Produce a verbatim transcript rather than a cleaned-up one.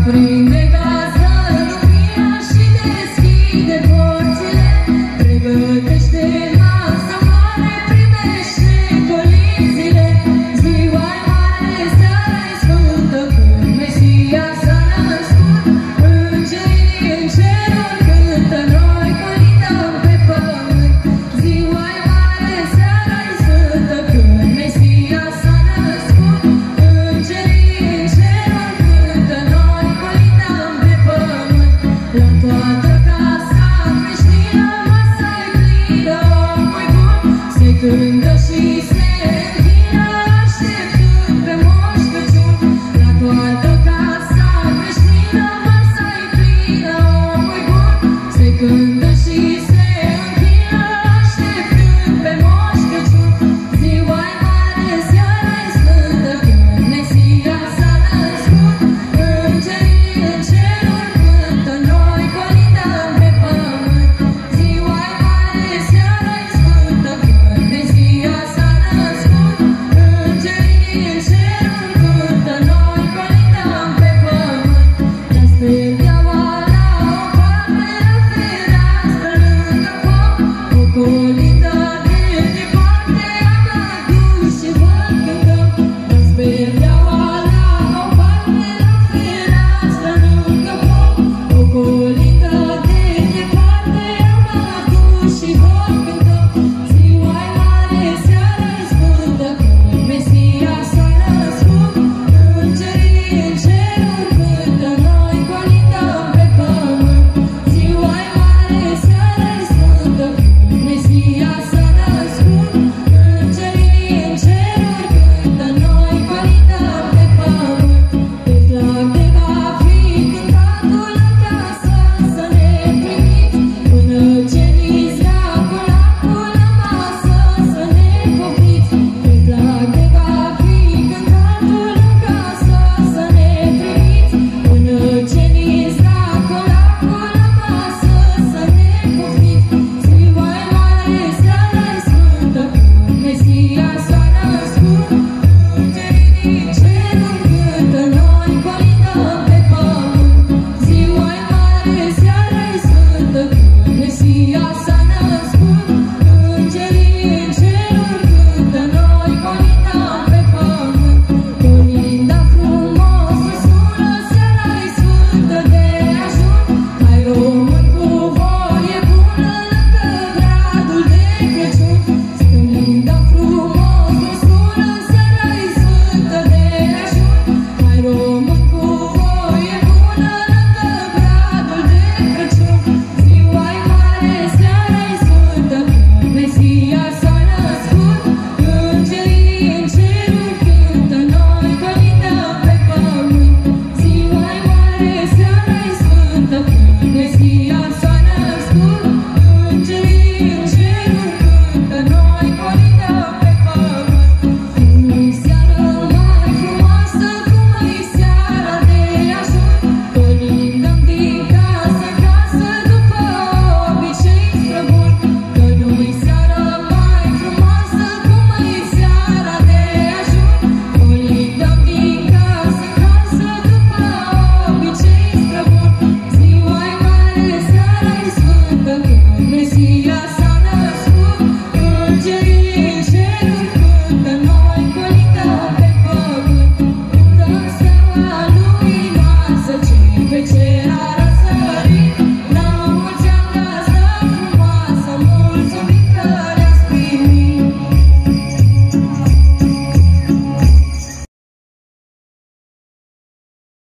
Aprinde gază lumina și deschide porțile, pregătește masă mare, primește colizile. Ziua-i mare, seara-i sfântă, când Mesia s-a născut. Îngerii în ceruri cântă, noi colindăm pe pământ. Ziua-i mare, seara-i sfântă, când Mesia s-a născut. Îngerii în ceruri cântă, noi colindăm pe pământ. La toată casa creștină, masa-i plină, omul bun se cântă.